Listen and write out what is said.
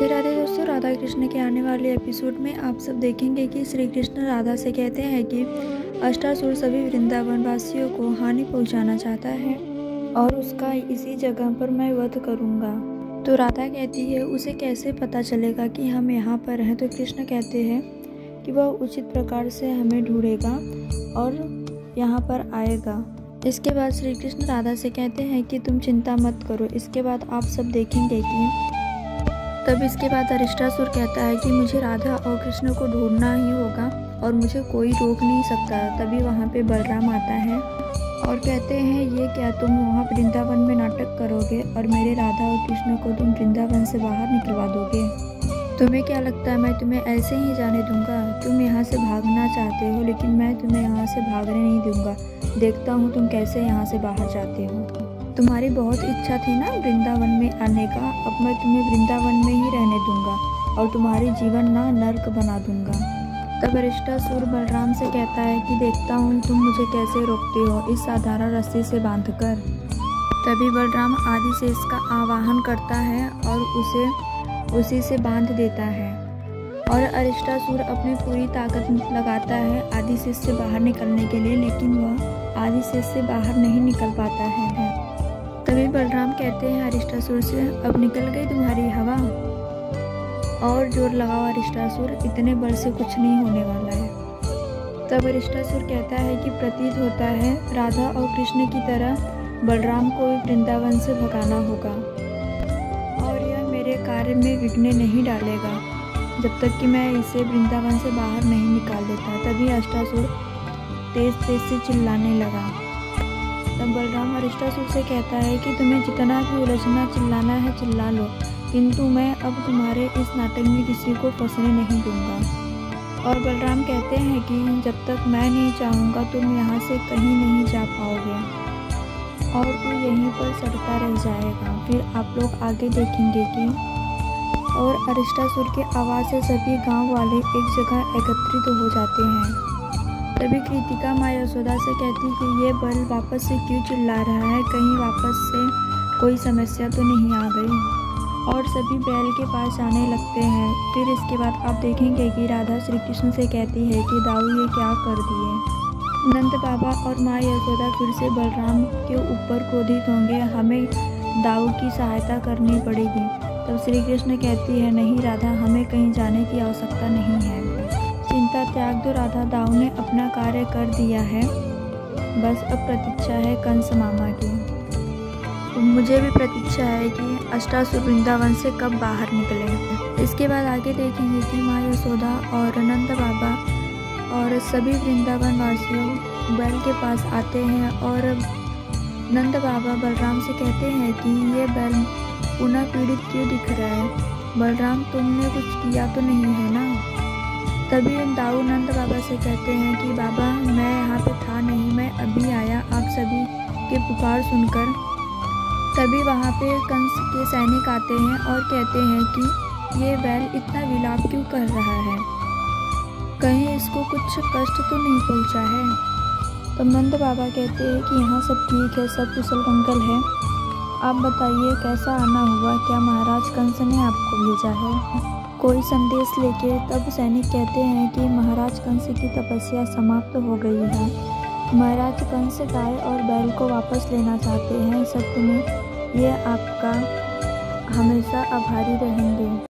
राधे राधे दोस्तों, राधा कृष्ण के आने वाले एपिसोड में आप सब देखेंगे कि श्री कृष्ण राधा से कहते हैं कि अष्टासुर सभी वृंदावन वासियों को हानि पहुंचाना चाहता है और उसका इसी जगह पर मैं वध करूंगा। तो राधा कहती है उसे कैसे पता चलेगा कि हम यहाँ पर हैं। तो कृष्ण कहते हैं कि वह उचित प्रकार से हमें ढूंढेगा और यहाँ पर आएगा। इसके बाद श्री कृष्ण राधा से कहते हैं कि तुम चिंता मत करो। इसके बाद आप सब देखेंगे कि तब इसके बाद अरिष्टासुर कहता है कि मुझे राधा और कृष्ण को ढूंढना ही होगा और मुझे कोई रोक नहीं सकता। तभी वहाँ पे बलराम आता है और कहते हैं ये क्या तुम वहाँ वृंदावन में नाटक करोगे और मेरे राधा और कृष्ण को तुम वृंदावन से बाहर निकलवा दोगे? तुम्हें क्या लगता है मैं तुम्हें ऐसे ही जाने दूंगा? तुम यहाँ से भागना चाहते हो लेकिन मैं तुम्हें यहाँ से भागने नहीं दूंगा। देखता हूँ तुम कैसे यहाँ से बाहर जाते हो। तुम्हारी बहुत इच्छा थी ना वृंदावन में आने का, अब मैं तुम्हें वृंदावन में ही रहने दूंगा और तुम्हारी जीवन ना नर्क बना दूंगा। तब अरिष्टासुर बलराम से कहता है कि देखता हूँ तुम मुझे कैसे रोकते हो इस साधारण रस्सी से बांधकर। तभी बलराम आदिशेष का आवाहन करता है और उसे उसी से बांध देता है और अरिष्टासुर अपनी पूरी ताकत लगाता है आदिशेष से बाहर निकलने के लिए, लेकिन वह आदिशेष से बाहर नहीं निकल पाता है। तभी बलराम कहते हैं अरिष्टासुर से अब निकल गई तुम्हारी हवा, और जोर लगाओ अरिष्टासुर, इतने बल से कुछ नहीं होने वाला है। तब अरिष्टासुर कहता है कि प्रतीत होता है राधा और कृष्ण की तरह बलराम को वृंदावन से भगाना होगा और यह मेरे कार्य में विघ्न नहीं डालेगा जब तक कि मैं इसे वृंदावन से बाहर नहीं निकाल देता। तभी अष्टासुर तेज तेज से चिल्लाने लगा। तब बलराम अरिष्टासुर से कहता है कि तुम्हें जितना भी उलझना चिल्लाना है चिल्ला लो, किंतु मैं अब तुम्हारे इस नाटक में किसी को फंसने नहीं दूंगा। और बलराम कहते हैं कि जब तक मैं नहीं चाहूँगा तुम यहाँ से कहीं नहीं जा पाओगे और तू यहीं पर सड़ता रह जाएगा। फिर आप लोग आगे देखेंगे कि और अरिष्टासुर की आवाज़ से सभी गांव वाले एक जगह एकत्रित हो जाते हैं। तभी कृतिका माँ यशोदा से कहती कि ये बल वापस से क्यों चिल्ला रहा है, कहीं वापस से कोई समस्या तो नहीं आ गई। और सभी बैल के पास जाने लगते हैं। फिर इसके बाद आप देखेंगे कि राधा श्री कृष्ण से कहती है कि दाऊ ये क्या कर दिए। नंद बाबा और माँ यशोदा फिर से बलराम के ऊपर क्रोधित होंगे, हमें दाऊ की सहायता करनी पड़ेगी। तब श्री कृष्ण कहती है नहीं राधा, हमें कहीं जाने की आवश्यकता नहीं है, चिंता त्याग दो राधा, दाऊ ने अपना कार्य कर दिया है, बस अब प्रतीक्षा है कंस मामा की। तो मुझे भी प्रतीक्षा है कि अष्टासुर वृंदावन से कब बाहर निकले। इसके बाद आगे देखेंगे कि माँ यशोदा और नंद बाबा और सभी वृंदावन वासियों बैल के पास आते हैं और नंद बाबा बलराम से कहते हैं कि ये बैल पुनः पीड़ित क्यों दिख रहा है, बलराम तुमने कुछ किया तो नहीं है ना? तभी दाऊ नंद बाबा से कहते हैं कि बाबा मैं यहाँ पे था नहीं, मैं अभी आया आप सभी के पुकार सुनकर। तभी वहाँ पे कंस के सैनिक आते हैं और कहते हैं कि ये बैल इतना विलाप क्यों कर रहा है, कहीं इसको कुछ कष्ट तो नहीं पहुँचा है? तब नंद बाबा कहते हैं कि यहाँ सब ठीक है, सब कुशल मंगल है, आप बताइए कैसा आना हुआ, क्या महाराज कंस ने आपको भेजा है कोई संदेश लेके? तब सैनिक कहते हैं कि महाराज कंस की तपस्या समाप्त हो गई है, महाराज कंस गाय और बैल को वापस लेना चाहते हैं, सत्य में ये आपका हमेशा आभारी रहेंगे।